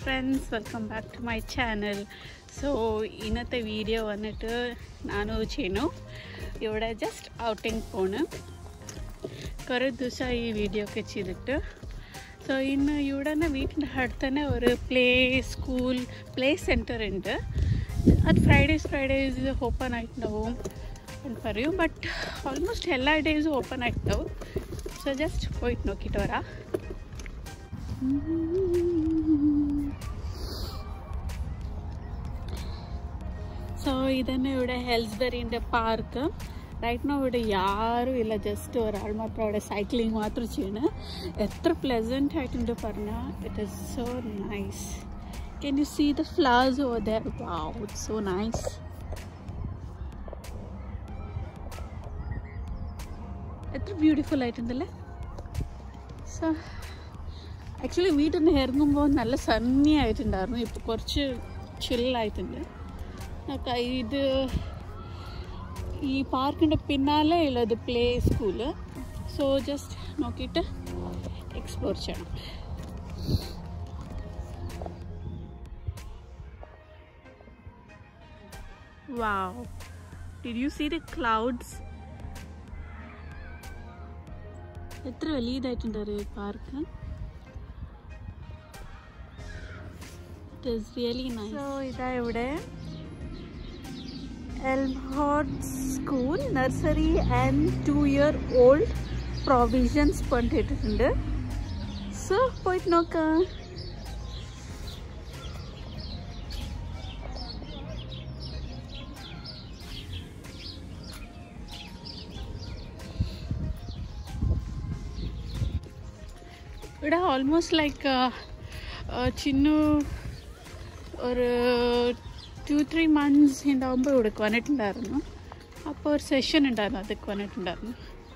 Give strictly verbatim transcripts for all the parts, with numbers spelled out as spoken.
friends, welcome back to my channel. So inate video vannittu nanu Chinnu ivide just outing ponu kore dusa ee video ke chidittu. So innu ivide veetinte haduthane oru play school play center undu. At Fridays Fridays open aayittunavu and for you, but almost ella days open aayittunavu. So just poit nokittu vara. So idane ivide Aylesbury in the park. Right now ivide yaru illa, just or almatra ivide cycling matru cheyna. Etra pleasant aayittundu parna. It is so nice. Can you see the flowers over there? Wow, it's so nice. Etra beautiful aayittundalle. So actually വീട്ടിന്ന് ഇറങ്ങുമ്പോൾ നല്ല സണ്ണി ആയിട്ടുണ്ടായിരുന്നു. ഇപ്പോൾ കുറച്ച് ചില്ലായിട്ടുണ്ട്. ഇത് ഈ പാർക്കിൻ്റെ പിന്നാലെ ഉള്ളത് പ്ലേ സ്കൂള്. സോ ജസ്റ്റ് നോക്കിയിട്ട് എക്സ്പ്ലോർ ചെയ്യണം. Wow, did you see the clouds? എത്ര വലിയതായിട്ടുണ്ടറിയോ ഈ park. It is really nice. So ida ivide Aylesbury school nursery and two year old provisions pantittunde. So poit nokka. Ida almost like uh, uh, Chinnu ഒരു two three months ഉണ്ടാകുമ്പോൾ ഇവിടേക്ക് വന്നിട്ടുണ്ടായിരുന്നു. അപ്പോൾ ഒരു session ഉണ്ടായിരുന്നു, അതൊക്കെ വന്നിട്ടുണ്ടായിരുന്നു.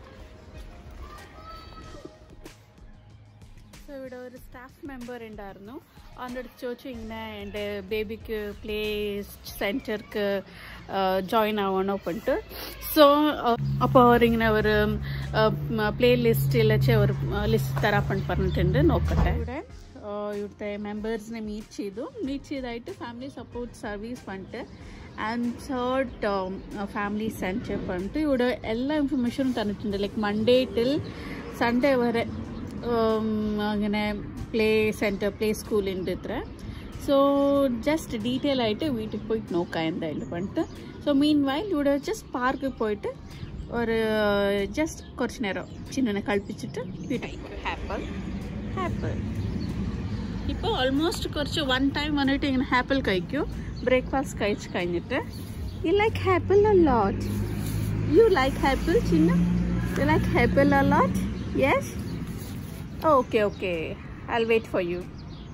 സോ ഇവിടെ ഒരു സ്റ്റാഫ് മെമ്പർ ഉണ്ടായിരുന്നു. അവൻ്റെ അടുത്ത് ചോദിച്ചു ഇങ്ങനെ എൻ്റെ ബേബിക്ക് പ്ലേ സെൻറ്റർക്ക് ജോയിൻ ആവണോ പണ്ട്. സോ അപ്പോൾ അവരിങ്ങനെ ഒരു പ്ലേ ലിസ്റ്റിൽ ഒരു ലിസ്റ്റ് തരാൻ പറഞ്ഞിട്ടുണ്ട്. നോക്കട്ടെ. ഇവിടെ ഇവിടുത്തെ മെമ്പേഴ്സിനെ മീറ്റ് ചെയ്തു. മീറ്റ് ചെയ്തായിട്ട് ഫാമിലി സപ്പോർട്ട് സർവീസ് പറഞ്ഞിട്ട് ആൻസേർഡ് ഫാമിലി സെൻറ്റർ പറഞ്ഞിട്ട് ഇവിടെ എല്ലാ ഇൻഫർമേഷനും തന്നിട്ടുണ്ട്. ലൈക്ക് മൺഡേ ടിൽ സൺഡേ വരെ അങ്ങനെ പ്ലേ സെൻറ്റർ പ്ലേ സ്കൂളുണ്ട് ഇത്ര. സോ ജസ്റ്റ് ഡീറ്റെയിൽ ആയിട്ട് വീട്ടിൽ പോയിട്ട് നോക്കാം എന്തായാലും പറഞ്ഞിട്ട്. സോ മീൻ വൈൽ ഇവിടെ ജസ്റ്റ് പാർക്കിൽ പോയിട്ട് ഒരു ജസ്റ്റ് കുറച്ച് നേരം ചിന്നുനെ കളിപ്പിച്ചിട്ട് വീട്ടിൽ ഹാപ്പിൾ ഹാപ്പിൾ ഇപ്പോൾ ഓൾമോസ്റ്റ് കുറച്ച് വൺ ടൈം വന്നിട്ട് ഇങ്ങനെ ഹാപ്പിൾ കഴിക്കും. ബ്രേക്ക്ഫാസ്റ്റ് കഴിച്ച് കഴിഞ്ഞിട്ട്. You like apple a lot? You like apple Chinnu? You like apple a lot? Yes? Okay okay, I will wait for you.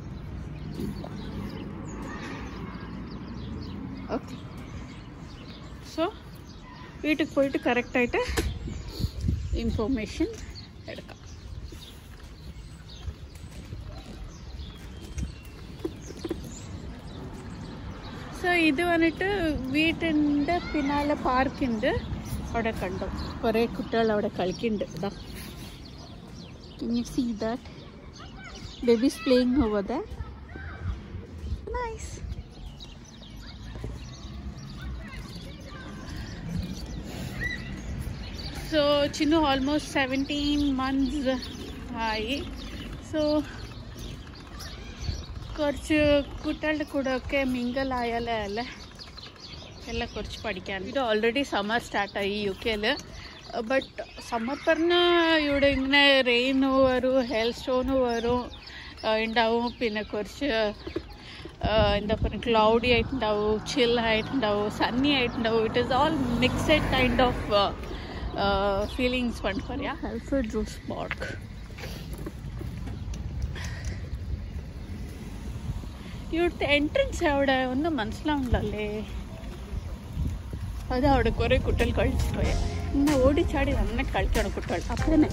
Okay, so വീട്ടിൽ പോയിട്ട് കറക്റ്റായിട്ട് ഇൻഫോർമേഷൻ എടുക്കാം. സോ ഇത് വന്നിട്ട് വീട്ടിൻ്റെ പിന്നാലെ പാർക്കുണ്ട്. അവിടെ കണ്ടു കുറേ കുട്ടികൾ അവിടെ കളിക്കുന്നുണ്ട്. ഇതാ, can you see that? Babies playing over there. Nice. So Chinnu almost seventeen months ആയി. സോ കുറച്ച് കുട്ടികളുടെ കൂടെ ഒക്കെ മിങ്കിൾ ആയാലേ അല്ലേ എല്ലാം കുറച്ച് പഠിക്കാൻ. ഇത് ഓൾറെഡി സമ്മർ സ്റ്റാർട്ടായി യു കെയിൽ. ബട്ട് സമ്മർ പറഞ്ഞാൽ ഇവിടെ ഇങ്ങനെ റെയിൻ വരും, ഹെയിൽ സ്റ്റോൺ വരും ഉണ്ടാവും. പിന്നെ കുറച്ച് എന്താ പറയുക, ക്ലൗഡി ആയിട്ടുണ്ടാവും, ചിൽ ആയിട്ടുണ്ടാവും, സണ്ണി ആയിട്ടുണ്ടാവും. It is all mixed kind of feelings പണ്ട് പറയാം. Aylesbury ജ്യൂസ് പാർക്ക്. ഇവിടുത്തെ എൻട്രൻസ് അവിടെ ഒന്നും മനസ്സിലാവുന്നില്ലല്ലേ. അത് അവിടെ കുറേ കുട്ടികൾ കളിച്ചിട്ട് പോയാൽ ഇങ്ങനെ ഓടിച്ചാടി നന്നായി കളിക്കണം കുട്ടികൾ. അപ്പം തന്നെ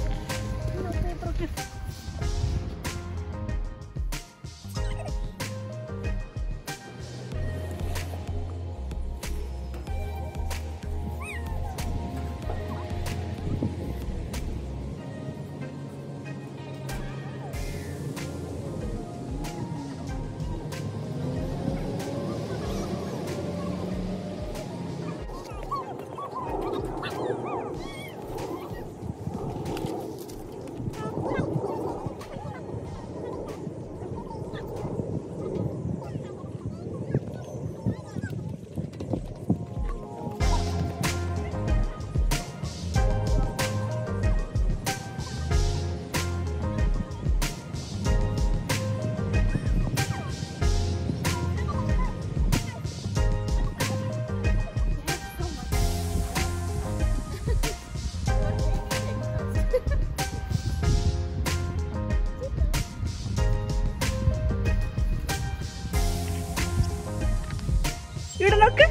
ഇവിടെ നോക്ക്.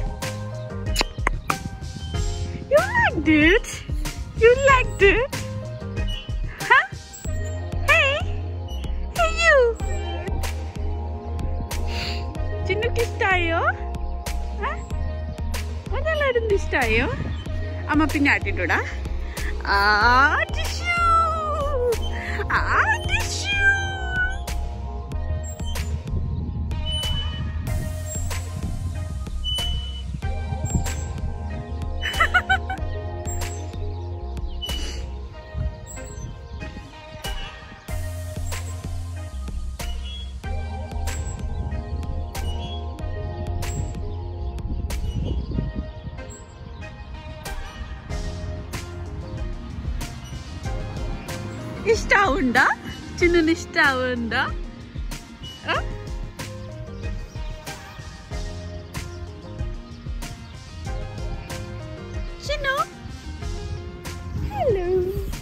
You liked it? You liked it? Huh? Hey! Hey you! ചിന്നുക്ക് ഇഷ്ടായോ? അതെല്ലാവരും ഇഷ്ടായോ? അമ്മ പിന്നെ ആട്ടിട്ടൂടാ. ആ ടിഷ്യൂ, ആ ടിഷ്യൂ. ഇഷ്ടാവുണ്ടോ? ചിന്നുന് ഇഷ്ടാവുണ്ടോ? ചിന്നു, ഹലോ.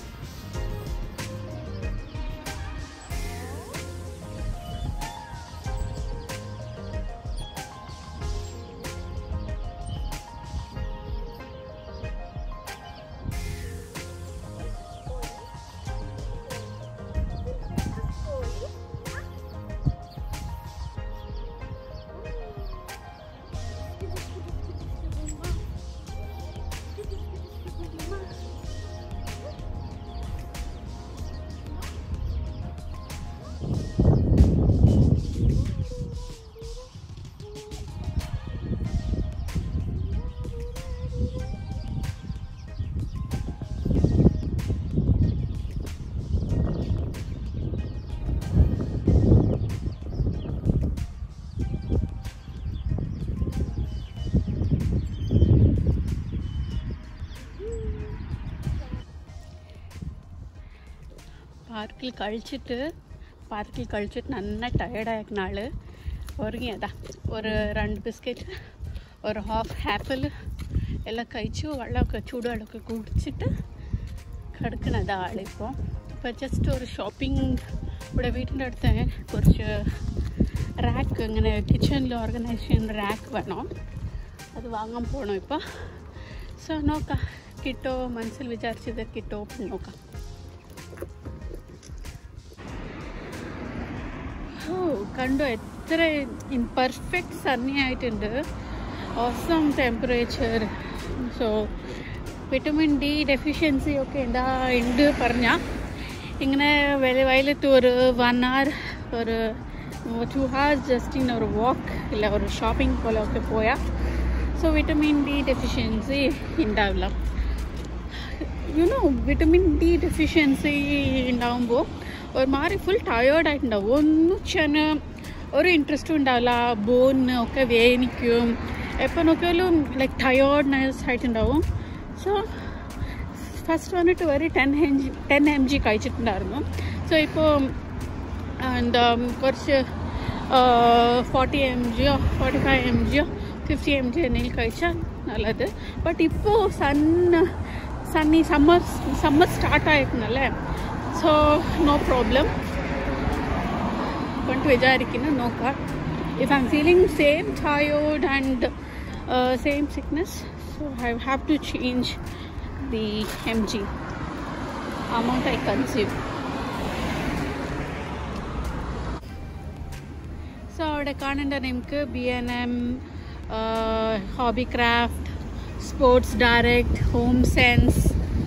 പാർക്കിൽ കഴിച്ചിട്ട് പാർക്കിൽ കഴിച്ചിട്ട് നന്നായി ടയേർഡായിരിക്കുന്ന ആൾ ഉറങ്ങിയതാ. ഒരു രണ്ട് ബിസ്ക്കറ്റ്, ഒരു ഹാഫ് ആപ്പിൾ എല്ലാം കഴിച്ചു, വെള്ളമൊക്കെ ചൂടുവെള്ളമൊക്കെ കുടിച്ചിട്ട് കിടക്കുന്നതാ ആളിപ്പോൾ. ഇപ്പോൾ ജസ്റ്റ് ഒരു ഷോപ്പിംഗ് ഇവിടെ വീട്ടിൻ്റെ അടുത്ത് കുറച്ച് റാക്ക്, ഇങ്ങനെ കിച്ചണിൽ ഓർഗനൈസ് ചെയ്യുന്ന റാക്ക് വേണം, അത് വാങ്ങാൻ പോകണം ഇപ്പോൾ. സോ നോക്കാം, കിട്ടോ, മനസ്സിൽ വിചാരിച്ചത് കിട്ടോ, നോക്കാം. ഓ കണ്ടോ, എത്ര ഇൻ പെർഫെക്റ്റ് സണ്ണി ആയിട്ടുണ്ട്. Awesome temperature. So vitamin D deficiency ഒക്കെ എന്താ ഉണ്ട് പറഞ്ഞാൽ ഇങ്ങനെ വയലത്ത് ഒരു വൺ അവർ ഒരു ടു ഹവേഴ്സ് ജസ്റ്റ് ഇങ്ങനെ ഒരു വാക്ക് ഇല്ല ഒരു ഷോപ്പിംഗ് പോലെ ഒക്കെ പോയാൽ സോ വിറ്റമിൻ ഡി ഡെഫിഷ്യൻസി ഉണ്ടാവില്ല. യുനോ വിറ്റമിൻ ഡി ഡെഫിഷ്യൻസി ഉണ്ടാകുമ്പോൾ ഒരു മാതിരി ഫുൾ ടയേർഡായിട്ടുണ്ടാവും, ഒന്നും ചെന്ന് ഒരു ഇൻട്രസ്റ്റും ഉണ്ടാവില്ല, ബോണിന് ഒക്കെ വേദനിക്കും, എപ്പോൾ നോക്കിയാലും ലൈക്ക് ടയേർഡ്നെസ് ആയിട്ടുണ്ടാവും. സോ ഫസ്റ്റ് വന്നിട്ട് ഒരു ten M G ten M G കഴിച്ചിട്ടുണ്ടായിരുന്നു. സോ ഇപ്പോൾ എന്താ കുറച്ച് ഫോർട്ടി എം ജിയോ ഫോർട്ടി ഫൈവ് എം ജിയോ ഫിഫ്റ്റി എം ജി എന്തെങ്കിലും കഴിച്ചാൽ നല്ലത്. ബട്ട് ഇപ്പോൾ സൺ സണ്ണി സമ്മർ സമ്മർ സ്റ്റാർട്ടായിരിക്കുന്നല്ലേ, സോ നോ പ്രോബ്ലം കൊണ്ട് വിചാരിക്കുന്നു. നോക്കാം, if I'm feeling same tired and same sickness, so I have to change the M G amount I consume. So അവിടെ കാണേണ്ട നമുക്ക് B N M, Hobbycraft, Sports Direct, Home Sense,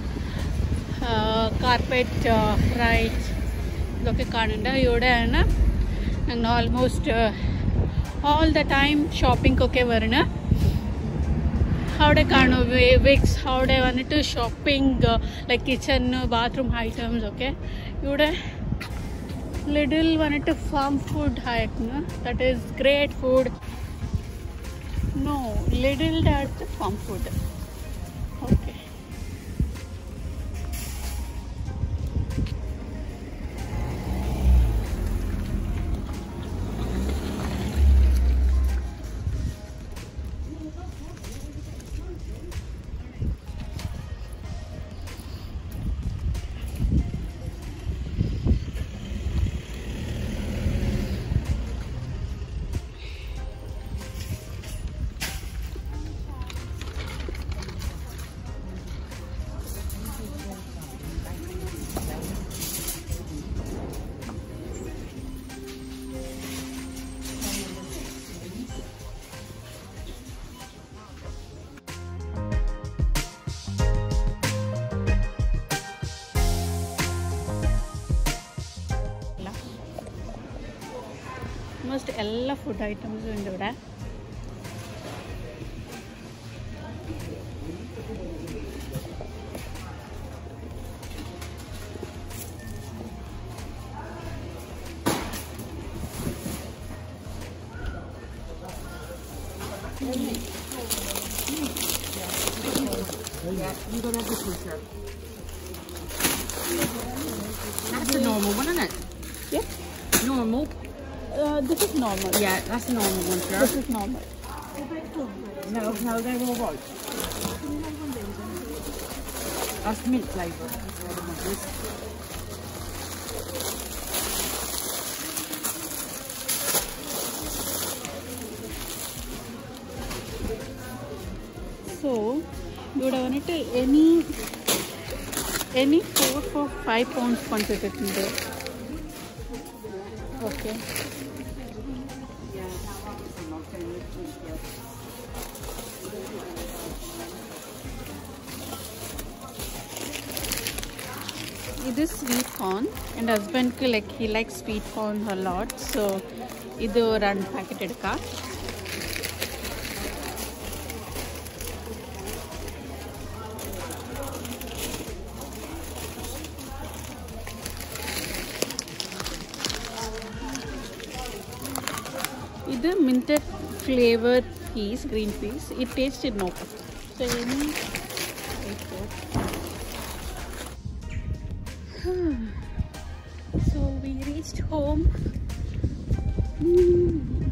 carpet right ഇതൊക്കെ കാണുന്നുണ്ട്. ഇവിടെയാണ് ഞങ്ങൾ almost all the time shopping ഒക്കെ വരുന്നത്. അവിടെ കാണും വിക്സ്, അവിടെ വന്നിട്ട് shopping like kitchen bathroom items ഒക്കെ. ഇവിടെ ലിഡിൽ വന്നിട്ട് ഫാം ഫുഡ് ആയിരുന്നു, that is great food. No, ലിഡിലിൻ്റെ അടുത്ത് Farm Food. Okay, almost all food items in there. Yeah, you gotta have this one, sir. That's the normal one, isn't it? Yeah. Normal. Uh, this is normal. Yeah, that's the normal one, sir. This is normal. No, no, they're all right. That's mint flavour. So, you would have wanted any any four for five pounds quantity in there. Okay. This is sweet corn, and husband like he likes sweet corn a lot, so this one packet edka. This minted flavor peas, green peas, it tasted no. So any so we reached home. Mm.